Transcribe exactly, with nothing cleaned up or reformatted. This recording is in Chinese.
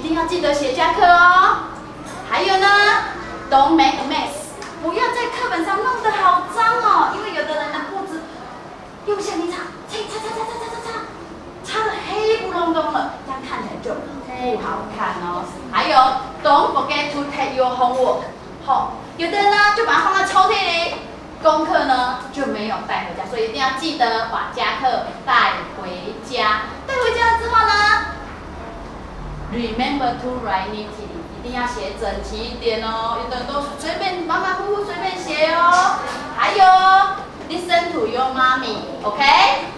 定要记得写家课哦。还有呢 ，Don't make a mess， 不要在课本上弄得好脏哦，因为有的人的布置用橡皮擦，擦擦擦擦擦擦擦擦，擦得黑不隆咚了，这样看起来就不好看哦。还有 ，Don't forget to take your homework。好，有的人呢就把它放在抽屉里，功课呢就没有带回家，所以一定要记得把家课带回家。带回家之后呢 ，Remember to write neatly， 一定要写整齐一点哦。有的人都随便马马虎虎随便写哦。还有 ，Listen to your mommy，OK？、Okay?